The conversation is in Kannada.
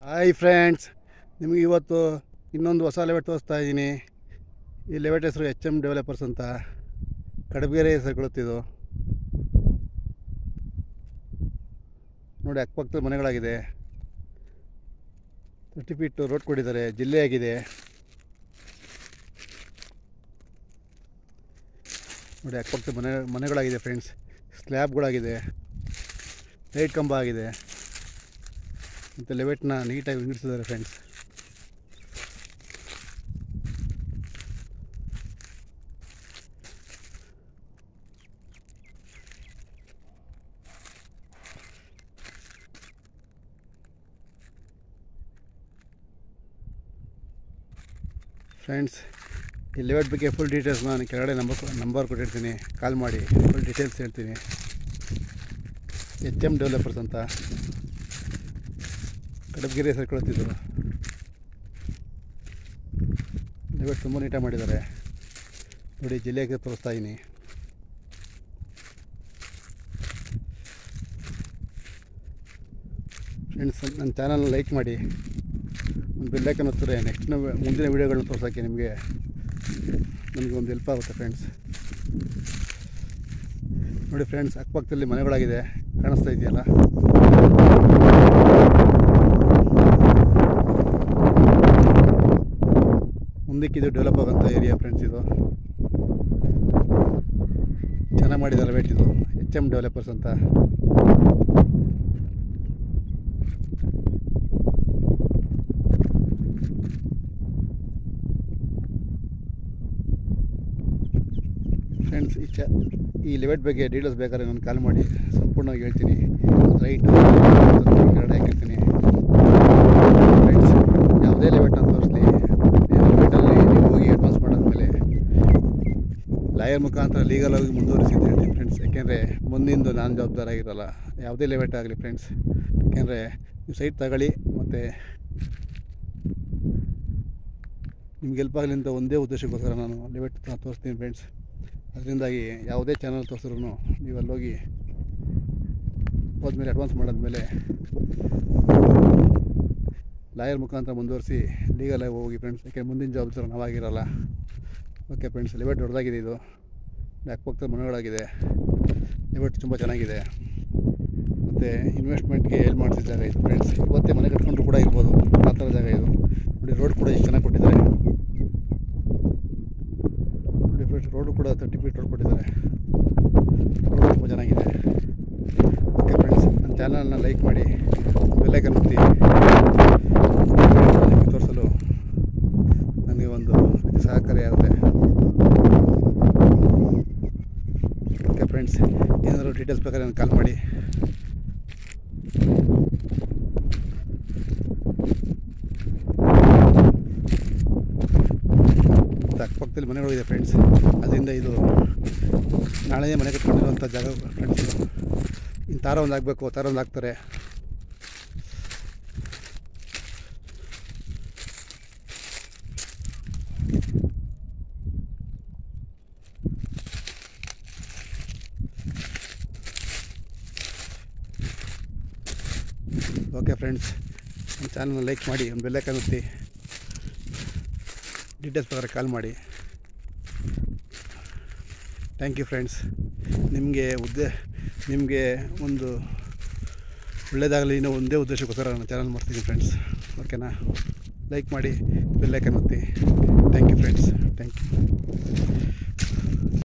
ಹಾಯ್ ಫ್ರೆಂಡ್ಸ್, ನಿಮಗೆ ಇವತ್ತು ಇನ್ನೊಂದು ಹೊಸ ಲೆವೆಟ್ ತೋರಿಸ್ತಾ ಇದ್ದೀನಿ. ಈ ಲೆವೆಟ್ ಹೆಸರು HM ಡೆವಲಪರ್ಸ್ ಅಂತ, ಕಡಬಗೆರೆ ಹೆಸರು ಕೊಡುತ್ತಿದ್ದು. ನೋಡಿ, ಅಕ್ಕಪಕ್ಕದಲ್ಲಿ ಮನೆಗಳಾಗಿದೆ. 30 ಫೀಟ್ ರೋಡ್ ಕೊಟ್ಟಿದ್ದಾರೆ. ಜಿಲ್ಲೆಯಾಗಿದೆ ನೋಡಿ. ಅಕ್ಕಪಕ್ಕದ ಮನೆಗಳಾಗಿದೆ ಫ್ರೆಂಡ್ಸ್. ಸ್ಲ್ಯಾಬ್ಗಳಾಗಿದೆ, ಲೈಟ್ ಕಂಬ ಆಗಿದೆ ಮತ್ತು ಲೆವೆಟ್ನ ನೀಟಾಗಿ ವಿಂಗಡಿಸಿದ್ದಾರೆ ಫ್ರೆಂಡ್ಸ್. ಫ್ರೆಂಡ್ಸ್, ಈ ಲೆವೆಟ್ ಬಗ್ಗೆ ಫುಲ್ ಡೀಟೇಲ್ಸ್ ನಾನು ಕೆಳಗಡೆ ನಂಬರ್ ಕೊಟ್ಟಿರ್ತೀನಿ. ಕಾಲ್ ಮಾಡಿ ಫುಲ್ ಡೀಟೇಲ್ಸ್ ಹೇಳ್ತೀನಿ. HM ಡೆವಲಪರ್ಸ್ ಅಂತ, ಕಡಬಗೆರೆ ಹೆಸರು ಕೊಡುತ್ತಿದ್ದು. ಲೆವೆಟ್ ತುಂಬ ನೀಟಾಗಿ ಮಾಡಿದ್ದಾರೆ ನೋಡಿ. ಜಿಲ್ಲೆಗೆ ತೋರಿಸ್ತಾ ಇದ್ದೀನಿ. ಫ್ರೆಂಡ್ಸ್, ನನ್ನ ಚಾನಲ್ನ ಲೈಕ್ ಮಾಡಿ, ಒಂದು ಬೆಲ್ ಐಕಾನ್ ಒತ್ತಿದ್ರೆ ನೆಕ್ಸ್ಟ್ ಮುಂದಿನ ವೀಡಿಯೋಗಳನ್ನ ತೋರ್ಸೋಕ್ಕೆ ನಮಗೆ ಒಂದು ಹೆಲ್ಪ್ ಆಗುತ್ತೆ ಫ್ರೆಂಡ್ಸ್. ನೋಡಿ ಫ್ರೆಂಡ್ಸ್, ಅಕ್ಕಪಕ್ಕದಲ್ಲಿ ಮನೆಗಳಾಗಿದೆ, ಕಾಣಿಸ್ತಾ ಇದೆಯಲ್ಲ. ಮುಂದಕ್ಕಿದು ಡೆವಲಪ್ ಆಗೋಂಥ ಏರಿಯಾ ಫ್ರೆಂಡ್ಸ್. ಇದು ಚೆನ್ನಾಗಿ ಮಾಡಿದ್ದಾರೆ ಲೆವೆಟ್. ಇದು HM ಡೆವಲಪರ್ಸ್ ಅಂತ. ಫ್ರೆಂಡ್ಸ್, ಈ ಲೆವೆಟ್ ಬಗ್ಗೆ ಡೀಟೇಲ್ಸ್ ಬೇಕಾದ್ರೆ ನಾನು ಕಾಲ್ ಮಾಡಿ ಸಂಪೂರ್ಣವಾಗಿ ಹೇಳ್ತೀನಿ. ರೈಟು ಕೆಳಗಡೆ ಹಾಕಿರ್ತೀನಿ. ಫ್ರೆಂಡ್ಸ್, ಯಾವುದೇ ಲೆವೆಟ್ ನಾನು ತೋರಿಸಲಿ, ಲೆವೆಟಲ್ಲಿ ನೀವು ಹೋಗಿ ಅಡ್ವಾನ್ಸ್ ಮಾಡಾದ್ಮೇಲೆ ಲಾಯರ್ ಮುಖಾಂತರ ಲೀಗಲ್ ಆಗಿ ಮುಂದುವರಿಸಿ ಅಂತ ಹೇಳ್ತೀನಿ ಫ್ರೆಂಡ್ಸ್. ಯಾಕೆಂದರೆ ಮುಂದಿಂದು ನಾನು ಜವಾಬ್ದಾರ ಆಗಿರಲ್ಲ, ಯಾವುದೇ ಲೆವೆಟ್ ಆಗಲಿ ಫ್ರೆಂಡ್ಸ್. ಯಾಕೆಂದರೆ ನೀವು ಸೈಟ್ ತಗೊಳ್ಳಿ ಮತ್ತು ನಿಮ್ಗೆ ಹೆಲ್ಪ್ ಆಗಲಿ ಅಂತ ಒಂದೇ ಉದ್ದೇಶಕ್ಕೋಸ್ಕರ ನಾನು ಲೆವೆಟ್ ತೋರಿಸ್ತೀನಿ ಫ್ರೆಂಡ್ಸ್. ಅದರಿಂದಾಗಿ ಯಾವುದೇ ಚಾನಲ್ ತೋರಿಸಿದ್ರು ನೀವು ಅಲ್ಲೋಗಿ ಹೋದ್ಮೇಲೆ ಅಡ್ವಾನ್ಸ್ ಮಾಡಾದ್ಮೇಲೆ ಲಾಯರ್ ಮುಖಾಂತರ ಮುಂದುವರಿಸಿ ಲೀಗಲಾಗಿ ಹೋಗಿ ಫ್ರೆಂಡ್ಸ್. ಯಾಕೆ ಮುಂದಿನ ಜವಾಬ್ದಾರಿ ನಾವಾಗಿರಲ್ಲ. ಓಕೆ ಫ್ರೆಂಡ್ಸ್, ಲೆವೆಟ್ ದೊಡ್ಡದಾಗಿದೆ. ಇದು ಅಕ್ಕಪಕ್ಕದ ಮನೆಗಳಾಗಿದೆ. ಲೆವೆಟ್ ತುಂಬ ಚೆನ್ನಾಗಿದೆ ಮತ್ತು ಇನ್ವೆಸ್ಟ್ಮೆಂಟ್ಗೆ ಹೆಲ್ಪ್ ಮಾಡಿಸಿದ ಜಾಗ ಇದು ಫ್ರೆಂಡ್ಸ್. ಇವತ್ತೇ ಮನೆ ಕಟ್ಕೊಂಡ್ರು ಕೂಡ ಇರ್ಬೋದು, ಆ ಥರ ಜಾಗ ಇದು ನೋಡಿ. ರೋಡ್ ಕೂಡ ಎಷ್ಟು ಚೆನ್ನಾಗಿ ಕೊಟ್ಟಿದ್ದಾರೆ ನೋಡಿ ಫ್ರೆಂಡ್ಸ್. ರೋಡು ಕೂಡ 30 ಫೀಟ್ ರೋಡ್ ಕೊಟ್ಟಿದ್ದಾರೆ. ರೋಡ್ ತುಂಬ ಚೆನ್ನಾಗಿದೆ. ಓಕೆ ಫ್ರೆಂಡ್ಸ್, ನನ್ನ ಚಾನಲ್ನ ಲೈಕ್ ಮಾಡಿ, ಬೆಲ್ ಐಕಾನ್ ಒತ್ತಿ. ತೋರಿಸಲು ನನಗೆ ಒಂದು ಸಹಕಾರಿಯಾಗುತ್ತೆ. ಓಕೆ ಫ್ರೆಂಡ್ಸ್, ಏನಾದರೂ ಡೀಟೇಲ್ಸ್ ಬೇಕಾದ್ರೆ ನಾನು ಕಾಲ್ ಮಾಡಿ. ಅಕ್ಕಪಕ್ಕದಲ್ಲಿ ಮನೆಗಳಿದೆ ಫ್ರೆಂಡ್ಸ್. ಅದರಿಂದ ಇದು ನಾಳೆಯೇ ಮನೆ ಕಟ್ಕೊಂಡಿರುವಂಥ ಜಾಗ ಫ್ರೆಂಡ್ಸ್. ಇದು ಇನ್ನು ತಾರ ಒಂದು ಆಗಬೇಕು, ತಾರ ಒಂದು ಹಾಕ್ತಾರೆ. ಓಕೆ ಫ್ರೆಂಡ್ಸ್, ನಮ್ಮ ಚಾನಲ್ನ ಲೈಕ್ ಮಾಡಿ, ಒಂದು ಬೆಲ್ ಐಕಾನ್ ಒತ್ತಿ. ಡೀಟೇಲ್ಸ್ ಬೇಕಾದ್ರೆ ಕಾಲ್ ಮಾಡಿ. Thank you friends. ನಿಮಗೆ ಒಂದು ಒಳ್ಳೆಯದಾಗಲಿ ಇನ್ನೂ ಒಂದೇ ಉದ್ದೇಶಕ್ಕೋಸ್ಕರ ನಾನು ಚಾನಲ್ ಮಾಡ್ತೀನಿ ಫ್ರೆಂಡ್ಸ್. ಓಕೆನಾ? ಲೈಕ್ ಮಾಡಿ, ಬೆಲ್ ಐಕಾನ್ ಒತ್ತಿ. Thank you friends. Thank you.